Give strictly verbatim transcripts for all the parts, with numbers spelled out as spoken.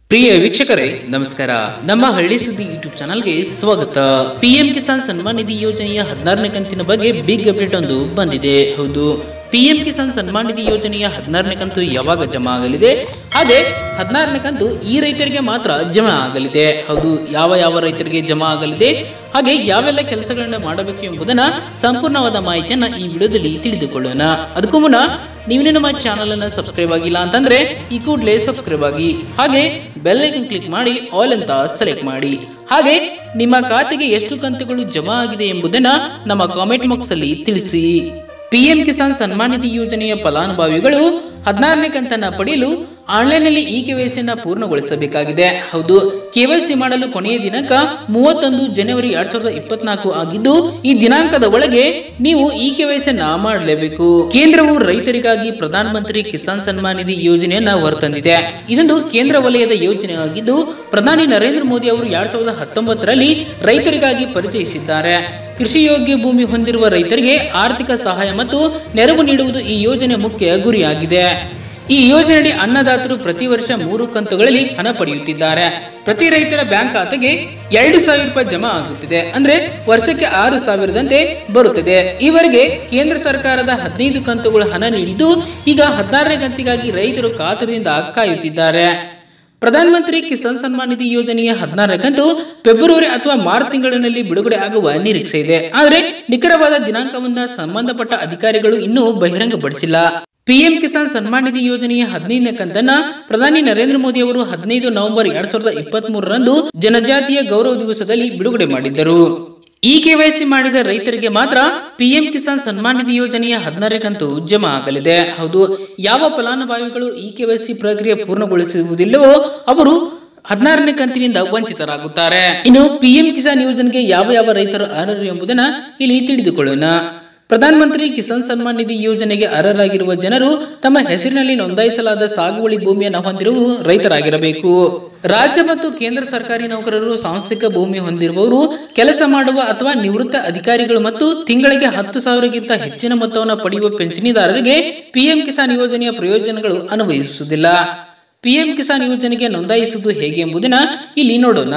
ಪ್ರಿಯ ವೀಕ್ಷಕರೇ ನಮಸ್ಕಾರ. ನಮ್ಮ ಹಳ್ಳಿ ಸುದ್ದಿ ಯೂಟ್ಯೂಬ್ ಚಾನಲ್ಗೆ ಸ್ವಾಗತ. ಪಿಎಂ ಕಿಸಾನ್ ಸನ್ಮಾನ್ ನಿಧಿ ಯೋಜನೆಯ ಹದಿನಾರನೇ ಕಂತಿನ ಬಗ್ಗೆ ಬಿಗ್ ಅಪ್ಡೇಟ್ ಒಂದು ಬಂದಿದೆ. ಹೌದು, ಪಿಎಂ ಕಿಸಾನ್ ಸನ್ಮಾನ್ ನಿಧಿ ಯೋಜನೆಯ ಹದಿನಾರನೇ ಕಂತು ಯಾವಾಗ ಜಮಾ ಆಗಲಿದೆ, ಹಾಗೆ ಹದಿನಾರನೇ ಕಂತು ಈ ರೈತರಿಗೆ ಮಾತ್ರ ಜಮಾ ಆಗಲಿದೆ. ಹೌದು, ಯಾವ ಯಾವ ರೈತರಿಗೆ ಜಮಾ ಆಗಲಿದೆ, ಹಾಗೆ ಯಾವೆಲ್ಲ ಕೆಲಸಗಳನ್ನ ಮಾಡಬೇಕು ಎಂಬುದನ್ನ ಸಂಪೂರ್ಣವಾದ ಮಾಹಿತಿಯನ್ನ ಈ ವಿಡಿಯೋದಲ್ಲಿ ತಿಳಿದುಕೊಳ್ಳೋಣ. ಅದಕ್ಕೂ ಮುನ್ನ ನೀವು ನಮ್ಮ ಚಾನಲ್ ಅನ್ನ ಸಬ್ಸ್ಕ್ರೈಬ್ ಆಗಿಲ್ಲ ಅಂತಂದ್ರೆ ಈ ಕೂಡಲೇ ಸಬ್ಸ್ಕ್ರೈಬ್ ಆಗಿ, ಹಾಗೆ ಬೆಲ್ ಐಕನ್ ಕ್ಲಿಕ್ ಮಾಡಿ ಆಲ್ ಅಂತ ಸೆಲೆಕ್ಟ್ ಮಾಡಿ. ಹಾಗೆ ನಿಮ್ಮ ಖಾತೆಗೆ ಎಷ್ಟು ಕಂತುಗಳು ಜಮಾ ಆಗಿದೆ ಎಂಬುದನ್ನ ನಮ್ಮ ಕಾಮೆಂಟ್ ಬಾಕ್ಸ್ ಅಲ್ಲಿ ತಿಳಿಸಿ. ಪಿಎಂ ಕಿಸಾನ್ ಸನ್ಮಾನ್ ನಿಧಿ ಯೋಜನೆಯ ಫಲಾನುಭವಿಗಳು ಹದಿನಾರನೇ ಕಂತನ್ನ ಪಡೆಯಲು ಆನ್ಲೈನ್ ನಲ್ಲಿ ಇ ಕೆವೈಸಿಯನ್ನ ಪೂರ್ಣಗೊಳಿಸಬೇಕಾಗಿದೆ. ಹೌದು, ಕೆವೈಸಿ ಮಾಡಲು ಕೊನೆಯ ದಿನಾಂಕ ಮೂವತ್ತೊಂದು ಜನವರಿ ಎರಡ್ ಸಾವಿರದ ಇಪ್ಪತ್ನಾಲ್ಕು ಆಗಿದ್ದು, ಈ ದಿನಾಂಕದ ಒಳಗೆ ನೀವು ಇ ಕೆವೈಸಿಯನ್ನ ಮಾಡಲೇಬೇಕು. ಕೇಂದ್ರವು ರೈತರಿಗಾಗಿ ಪ್ರಧಾನ ಮಂತ್ರಿ ಕಿಸಾನ್ ಸನ್ಮಾನ್ ನಿಧಿ ಯೋಜನೆಯನ್ನ ಹೊರತಂದಿದೆ. ಇದೊಂದು ಕೇಂದ್ರ ವಲಯದ ಯೋಜನೆ ಆಗಿದ್ದು, ಪ್ರಧಾನಿ ನರೇಂದ್ರ ಮೋದಿ ಅವರು ಎರಡ್ ಸಾವಿರದ ಹತ್ತೊಂಬತ್ತರಲ್ಲಿ ರೈತರಿಗಾಗಿ ಪರಿಚಯಿಸಿದ್ದಾರೆ. ಕೃಷಿ ಯೋಗ್ಯ ಭೂಮಿ ಹೊಂದಿರುವ ರೈತರಿಗೆ ಆರ್ಥಿಕ ಸಹಾಯ ಮತ್ತು ನೆರವು ನೀಡುವುದು ಈ ಯೋಜನೆ ಮುಖ್ಯ ಗುರಿಯಾಗಿದೆ. ಈ ಯೋಜನೆಯಡಿ ಅನ್ನದಾತರು ಪ್ರತಿ ವರ್ಷ ಮೂರು ಕಂತುಗಳಲ್ಲಿ ಹಣ ಪಡೆಯುತ್ತಿದ್ದಾರೆ. ಪ್ರತಿ ರೈತರ ಬ್ಯಾಂಕ್ ಖಾತೆಗೆ ಎರಡು ಸಾವಿರ ರೂಪಾಯಿ ಜಮಾ ಆಗುತ್ತಿದೆ. ಅಂದ್ರೆ ವರ್ಷಕ್ಕೆ ಆರು ಸಾವಿರದಂತೆ ಬರುತ್ತದೆ. ಈವರೆಗೆ ಕೇಂದ್ರ ಸರ್ಕಾರದ ಹದಿನೈದು ಕಂತುಗಳ ಹಣ ನೀಡಿದ್ದು, ಈಗ ಹದಿನಾರನೇ ಕಂತಿಗಾಗಿ ರೈತರು ಕಾತರದಿಂದ ಕಾಯುತ್ತಿದ್ದಾರೆ. ಪ್ರಧಾನ ಮಂತ್ರಿ ಕಿಸಾನ್ ಸನ್ಮಾನ್ ನಿಧಿ ಯೋಜನೆಯ ಹದಿನಾರನೇ ಕಂತು ಫೆಬ್ರವರಿ ಅಥವಾ ಮಾರ್ಚ್ ತಿಂಗಳಿನಲ್ಲಿ ಬಿಡುಗಡೆ ಆಗುವ ನಿರೀಕ್ಷೆ ಇದೆ. ಆದರೆ ನಿಖರವಾದ ದಿನಾಂಕವನ್ನ ಸಂಬಂಧಪಟ್ಟ ಅಧಿಕಾರಿಗಳು ಇನ್ನೂ ಬಹಿರಂಗಪಡಿಸಿಲ್ಲ. ಪಿಎಂ ಕಿಸಾನ್ ಸನ್ಮಾನ್ ನಿಧಿ ಯೋಜನೆಯ ಹದಿನೈದನೇ ಕಂತನ್ನ ಪ್ರಧಾನಿ ನರೇಂದ್ರ ಮೋದಿ ಅವರು ಹದಿನೈದು ನವೆಂಬರ್ ಎರಡ್ ಸಾವಿರದ ಇಪ್ಪತ್ತ್ ಮೂರರಂದು ಜನಜಾತಿಯ ಗೌರವ ದಿವಸದಲ್ಲಿ ಬಿಡುಗಡೆ ಮಾಡಿದ್ದರು. ಇ ಕೆವೈಸಿ ಮಾಡಿದ ರೈತರಿಗೆ ಮಾತ್ರ ಪಿಎಂ ಕಿಸಾನ್ ಸನ್ಮಾನ್ ನಿಧಿ ಯೋಜನೆಯ ಹದಿನಾರನೇ ಕಂತು ಜಮಾ ಆಗಲಿದೆ. ಹೌದು, ಯಾವ ಫಲಾನುಭವಿಗಳು ಇ ಕೆವೈಸಿ ಪ್ರಕ್ರಿಯೆ ಪೂರ್ಣಗೊಳಿಸುವುದಿಲ್ಲವೋ ಅವರು ಹದಿನಾರನೇ ಕಂತಿನಿಂದ ವಂಚಿತರಾಗುತ್ತಾರೆ. ಇನ್ನು ಪಿಎಂ ಕಿಸಾನ್ ಯೋಜನೆಗೆ ಯಾವ ಯಾವ ರೈತರು ಅರ್ಹರು ಎಂಬುದನ್ನ ಇಲ್ಲಿ ತಿಳಿದುಕೊಳ್ಳೋಣ. ಪ್ರಧಾನ ಮಂತ್ರಿ ಕಿಸಾನ್ ಸನ್ಮಾನ್ ನಿಧಿ ಯೋಜನೆಗೆ ಅರ್ಹರಾಗಿರುವ ಜನರು ತಮ್ಮ ಹೆಸರಿನಲ್ಲಿ ನೋಂದಾಯಿಸಲಾದ ಸಾಗುವಳಿ ಭೂಮಿಯನ್ನು ಹೊಂದಿರುವ ರೈತರಾಗಿರಬೇಕು. ರಾಜ್ಯ ಮತ್ತು ಕೇಂದ್ರ ಸರ್ಕಾರಿ ನೌಕರರು, ಸಾಂಸ್ಥಿಕ ಭೂಮಿ ಹೊಂದಿರುವವರು, ಕೆಲಸ ಮಾಡುವ ಅಥವಾ ನಿವೃತ್ತ ಅಧಿಕಾರಿಗಳು ಮತ್ತು ತಿಂಗಳಿಗೆ ಹತ್ತು ಸಾವಿರಕ್ಕಿಂತ ಹೆಚ್ಚಿನ ಮೊತ್ತವನ್ನು ಪಡೆಯುವ ಪಿಂಚಣಿದಾರರಿಗೆ ಪಿಎಂ ಕಿಸಾನ್ ಯೋಜನೆಯ ಪ್ರಯೋಜನಗಳು ಅನ್ವಯಿಸುವುದಿಲ್ಲ. ಪಿಎಂ ಕಿಸಾನ್ ಯೋಜನೆಗೆ ನೋಂದಾಯಿಸುವುದು ಹೇಗೆ ಎಂಬುದನ್ನ ಇಲ್ಲಿ ನೋಡೋಣ.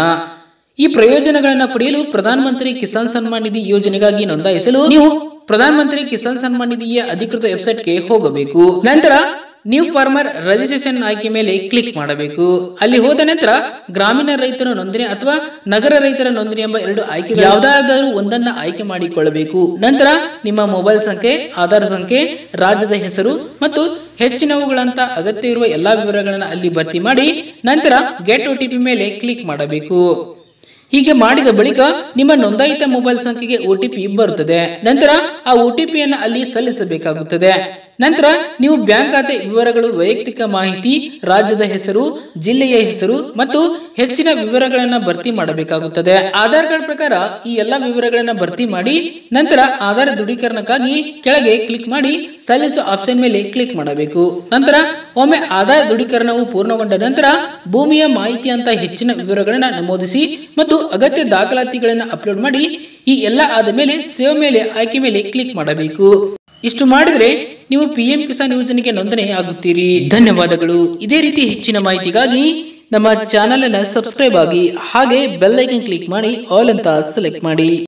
ಈ ಪ್ರಯೋಜನಗಳನ್ನು ಪಡೆಯಲು ಪ್ರಧಾನ ಮಂತ್ರಿ ಕಿಸಾನ್ ಸನ್ಮಾನ್ ನಿಧಿ ಯೋಜನೆಗಾಗಿ ನೋಂದಾಯಿಸಲು ನೀವು ಪ್ರಧಾನ ಮಂತ್ರಿ ಕಿಸಾನ್ ಸನ್ಮಾನ್ ನಿಧಿಯ ಅಧಿಕೃತ ವೆಬ್ಸೈಟ್ಗೆ ಹೋಗಬೇಕು. ನಂತರ ನ್ಯೂ ಫಾರ್ಮರ್ ರಿಜಿಸ್ಟ್ರೇಷನ್ ಆಯ್ಕೆ ಮೇಲೆ ಕ್ಲಿಕ್ ಮಾಡಬೇಕು. ಅಲ್ಲಿ ಹೋದ ನಂತರ ಗ್ರಾಮೀಣ ರೈತರ ನೋಂದಣಿ ಅಥವಾ ನಗರ ರೈತರ ನೋಂದಣಿ ಎಂಬ ಎರಡು ಆಯ್ಕೆ ಯಾವುದಾದರೂ ಒಂದನ್ನ ಆಯ್ಕೆ ಮಾಡಿಕೊಳ್ಳಬೇಕು. ನಂತರ ನಿಮ್ಮ ಮೊಬೈಲ್ ಸಂಖ್ಯೆ, ಆಧಾರ್ ಸಂಖ್ಯೆ, ರಾಜ್ಯದ ಹೆಸರು ಮತ್ತು ಹೆಚ್ಚಿನವುಗಳಂತ ಅಗತ್ಯ ಇರುವ ಎಲ್ಲಾ ವಿವರಗಳನ್ನು ಅಲ್ಲಿ ಭರ್ತಿ ಮಾಡಿ ನಂತರ ಗೆಟ್ ಒಟಿಪಿ ಮೇಲೆ ಕ್ಲಿಕ್ ಮಾಡಬೇಕು. ಹೀಗೆ ಮಾಡಿದ ಬಳಿಕ ನಿಮ್ಮ ನೋಂದಾಯಿತ ಮೊಬೈಲ್ ಸಂಖ್ಯೆಗೆ ಒಟಿಪಿ ಬರುತ್ತದೆ. ನಂತರ ಆ ಒಟಿಪಿಯನ್ನು ಅಲ್ಲಿ ಸಲ್ಲಿಸಬೇಕಾಗುತ್ತದೆ. ನಂತರ ನೀವು ಬ್ಯಾಂಕ್ ಖಾತೆ ವಿವರಗಳು, ವೈಯಕ್ತಿಕ ಮಾಹಿತಿ, ರಾಜ್ಯದ ಹೆಸರು, ಜಿಲ್ಲೆಯ ಹೆಸರು ಮತ್ತು ಹೆಚ್ಚಿನ ವಿವರಗಳನ್ನ ಭರ್ತಿ ಮಾಡಬೇಕಾಗುತ್ತದೆ. ಆಧಾರ್ ಕಾರ್ಡ್ ಪ್ರಕಾರ ಈ ಎಲ್ಲಾ ವಿವರಗಳನ್ನ ಭರ್ತಿ ಮಾಡಿ ನಂತರ ಆಧಾರ್ ದೃಢೀಕರಣಕ್ಕಾಗಿ ಕೆಳಗೆ ಕ್ಲಿಕ್ ಮಾಡಿ ಸಲ್ಲಿಸುವ ಆಪ್ಷನ್ ಮೇಲೆ ಕ್ಲಿಕ್ ಮಾಡಬೇಕು. ನಂತರ ಒಮ್ಮೆ ಆಧಾರ್ ದೃಢೀಕರಣವು ಪೂರ್ಣಗೊಂಡ ನಂತರ ಭೂಮಿಯ ಮಾಹಿತಿ ಅಂತ ಹೆಚ್ಚಿನ ವಿವರಗಳನ್ನ ನಮೂದಿಸಿ ಮತ್ತು ಅಗತ್ಯ ದಾಖಲಾತಿಗಳನ್ನ ಅಪ್ಲೋಡ್ ಮಾಡಿ ಈ ಎಲ್ಲ ಆದ ಮೇಲೆ ಸೇವ್ ಮೇಲೆ ಆಯ್ಕೆ ಮೇಲೆ ಕ್ಲಿಕ್ ಮಾಡಬೇಕು. ಇಷ್ಟು ಮಾಡಿದ್ರೆ ನೀವು ಪಿಎಂ ಕಿಸಾನ್ ಯೋಜನೆಗೆ ನೋಂದಣಿ ಆಗುತ್ತೀರಿ. ಧನ್ಯವಾದಗಳು. ಇದೇ ರೀತಿ ಹೆಚ್ಚಿನ ಮಾಹಿತಿಗಾಗಿ ನಮ್ಮ ಚಾನೆಲ್ ಅನ್ನು ಸಬ್ಸ್ಕ್ರೈಬ್ ಆಗಿ, ಹಾಗೆ ಬೆಲ್ ಐಕನ್ ಕ್ಲಿಕ್ ಮಾಡಿ ಆಲ್ ಅಂತ ಸೆಲೆಕ್ಟ್ ಮಾಡಿ.